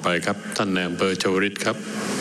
ไปครับท่านนายอำเภอชวลิตครับ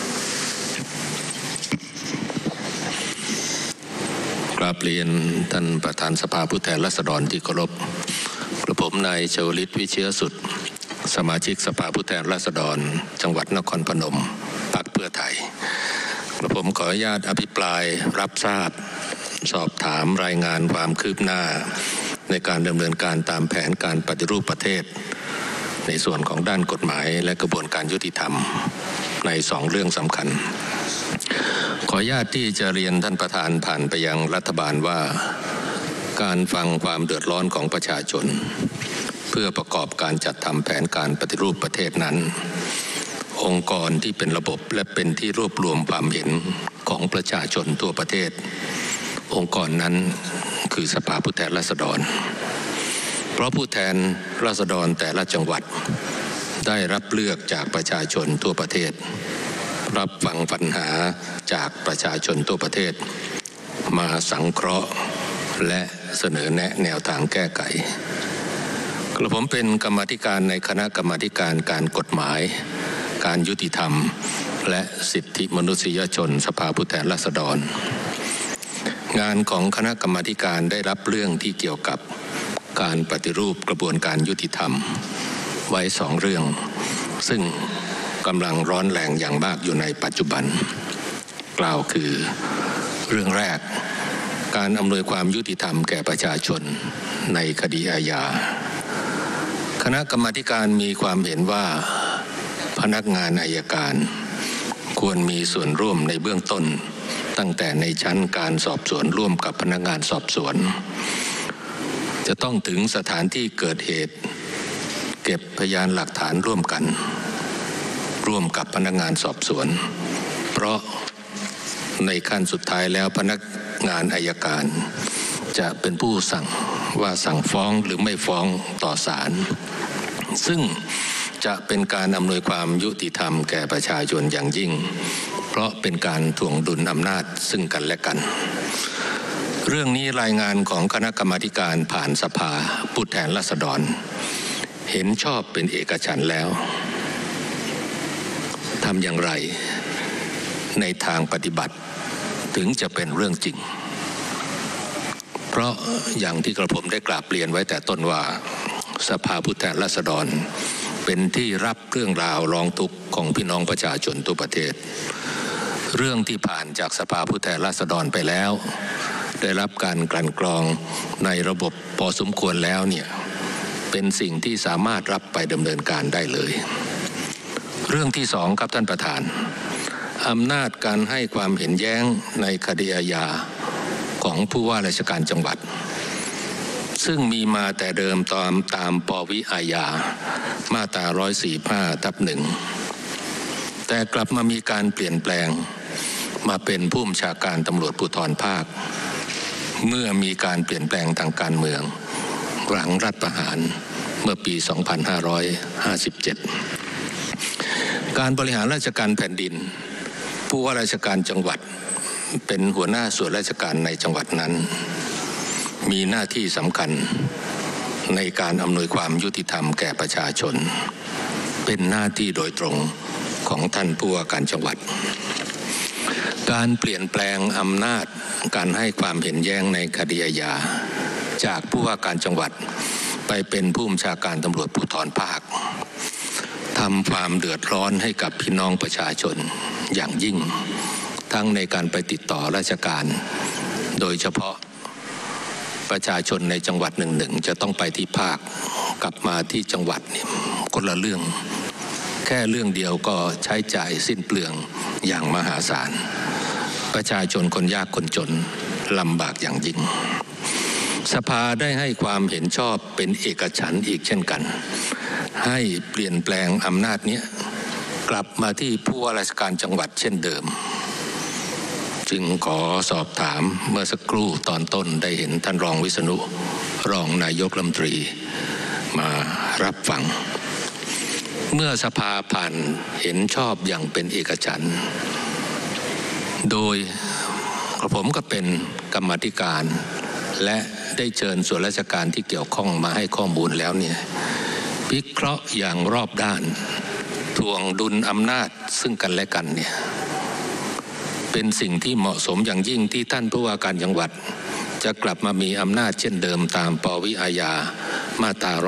กราบเรียนท่านประธานสภาผู้แทนราษฎรที่เคารพกระผมนายชวลิตวิเชื้อสุดสมาชิกสภาผู้แทนราษฎรจังหวัดนครพนมพรรคเพื่อไทยกระผมขออนุญาตอภิปรายรับทราบสอบถามรายงานความคืบหน้าในการดำเนินการตามแผนการปฏิรูปประเทศในส่วนของด้านกฎหมายและกระบวนการยุติธรรมใน2เรื่องสำคัญขออนุญาตที่จะเรียนท่านประธานผ่านไปยังรัฐบาลว่าการฟังความเดือดร้อนของประชาชนเพื่อประกอบการจัดทำแผนการปฏิรูปประเทศนั้นองค์กรที่เป็นระบบและเป็นที่รวบรวมความเห็นของประชาชนทั่วประเทศองค์กรนั้นคือสภาผู้แทนราษฎรเพราะผู้แทนราษฎรแต่ละจังหวัดได้รับเลือกจากประชาชนทั่วประเทศรับฟังปัญหาจากประชาชนทั่วประเทศมาสังเคราะห์และเสนอแนะแนวทางแก้ไขกระผมเป็นกรรมาธิการในคณะกรรมาธิการการกฎหมายการยุติธรรมและสิทธิมนุษยชนสภาผู้แทนราษฎรงานของคณะกรรมาธิการได้รับเรื่องที่เกี่ยวกับการปฏิรูปกระบวนการยุติธรรมไว้2เรื่องซึ่งกำลังร้อนแรงอย่างมากอยู่ในปัจจุบันกล่าวคือเรื่องแรกการอำนวยความยุติธรรมแก่ประชาชนในคดีอาญาคณะกรรมาธิการมีความเห็นว่าพนักงานอัยการควรมีส่วนร่วมในเบื้องต้นตั้งแต่ในชั้นการสอบสวนร่วมกับพนักงานสอบสวนจะต้องถึงสถานที่เกิดเหตุเก็บพยานหลักฐานร่วมกันร่วมกับพนักงานสอบสวนเพราะในขั้นสุดท้ายแล้วพนักงานอัยการจะเป็นผู้สั่งว่าสั่งฟ้องหรือไม่ฟ้องต่อศาลซึ่งจะเป็นการอำนวยความยุติธรรมแก่ประชาชนอย่างยิ่งเพราะเป็นการถ่วงดุลอำนาจซึ่งกันและกันเรื่องนี้รายงานของคณะกรรมาธิการผ่านสภาผู้แทนราษฎรเห็นชอบเป็นเอกฉันท์แล้วทำอย่างไรในทางปฏิบัติถึงจะเป็นเรื่องจริงเพราะอย่างที่กระผมได้กราบเรียนไว้แต่ต้นว่าสภาผู้แทนราษฎรเป็นที่รับเรื่องราวร้องทุกข์ของพี่น้องประชาชนทั่วประเทศเรื่องที่ผ่านจากสภาผู้แทนราษฎรไปแล้วได้รับการกลั่นกรองในระบบพอสมควรแล้วเนี่ยเป็นสิ่งที่สามารถรับไปดำเนินการได้เลยเรื่องที่2ครับท่านประธานอำนาจการให้ความเห็นแย้งในคดีอาญาของผู้ว่าราชการจังหวัดซึ่งมีมาแต่เดิมตามปวิอาญามาตรา145/1แต่กลับมามีการเปลี่ยนแปลงมาเป็นผู้บัญชาการตำรวจภูธรภาคเมื่อมีการเปลี่ยนแปลงทางการเมืองหลังรัฐประหารเมื่อปี 2557 การบริหารราชการแผ่นดินผู้ว่าราชการจังหวัดเป็นหัวหน้าส่วนราชการในจังหวัดนั้นมีหน้าที่สำคัญในการอำนวยความยุติธรรมแก่ประชาชนเป็นหน้าที่โดยตรงของท่านผู้ว่าการจังหวัดการเปลี่ยนแปลงอำนาจการให้ความเห็นแย้งในคดีอาญาจากผู้ว่าการจังหวัดไปเป็นผู้บัญชาการตำรวจภูธรภาคทำความเดือดร้อนให้กับพี่น้องประชาชนอย่างยิ่งทั้งในการไปติดต่อราชการโดยเฉพาะประชาชนในจังหวัดหนึ่งจะต้องไปที่ภาคกลับมาที่จังหวัดนี่คนละเรื่องแค่เรื่องเดียวก็ใช้จ่ายสิ้นเปลืองอย่างมหาศาลประชาชนคนยากคนจนลำบากอย่างยิ่งสภาได้ให้ความเห็นชอบเป็นเอกฉันท์อีกเช่นกันให้เปลี่ยนแปลงอำนาจนี้กลับมาที่ผู้ว่าราชการจังหวัดเช่นเดิมจึงขอสอบถามเมื่อสักครู่ตอนต้นได้เห็นท่านรองวิษณุรองนายกรัฐมนตรีมารับฟังเมื่อสภาผ่านเห็นชอบอย่างเป็นเอกฉันท์โดยผมก็เป็นกรรมาธิการและได้เชิญส่วนราชการที่เกี่ยวข้องมาให้ข้อมูลแล้วเนี่ยวิเคราะห์อย่างรอบด้านทถ่วงดุลอำนาจซึ่งกันและกันเนี่ยเป็นสิ่งที่เหมาะสมอย่างยิ่งที่ท่านผู้ว่าการจังหวัดจะกลับมามีอำนาจเช่นเดิมตามปวิอาญามาตรา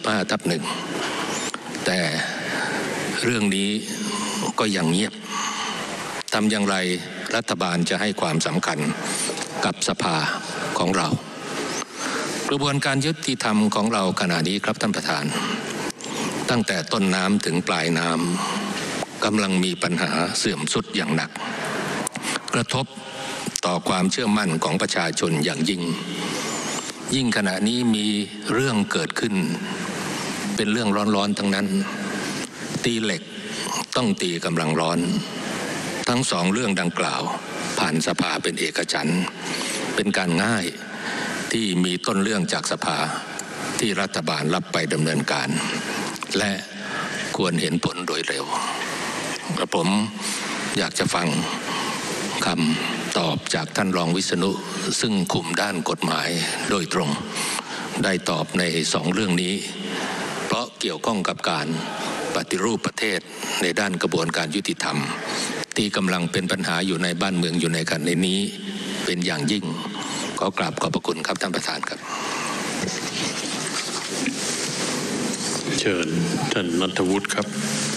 145/1แต่เรื่องนี้ก็ยังเงียบทำอย่างไรรัฐบาลจะให้ความสำคัญกับสภาของเรากระบวนการยุติธรรมของเราขณะนี้ครับท่านประธานตั้งแต่ต้นน้ำถึงปลายน้ำกำลังมีปัญหาเสื่อมทรุดอย่างหนักกระทบต่อความเชื่อมั่นของประชาชนอย่างยิ่งขณะนี้มีเรื่องเกิดขึ้นเป็นเรื่องร้อนๆทั้งนั้นตีเหล็กต้องตีกำลังร้อนทั้งสองเรื่องดังกล่าวผ่านสภาเป็นเอกฉันท์เป็นการง่ายที่มีต้นเรื่องจากสภาที่รัฐบาลรับไปดำเนินการและควรเห็นผลโดยเร็วกระผมอยากจะฟังคำตอบจากท่านรองวิษณุซึ่งคุมด้านกฎหมายโดยตรงได้ตอบในสองเรื่องนี้เพราะเกี่ยวข้องกับการปฏิรูปประเทศในด้านกระบวนการยุติธรรมที่กำลังเป็นปัญหาอยู่ในบ้านเมืองอยู่ในขณะนี้เป็นอย่างยิ่งขอกราบขอบพระคุณครับท่านประธานครับเชิญท่านณัฐวุฒิครับ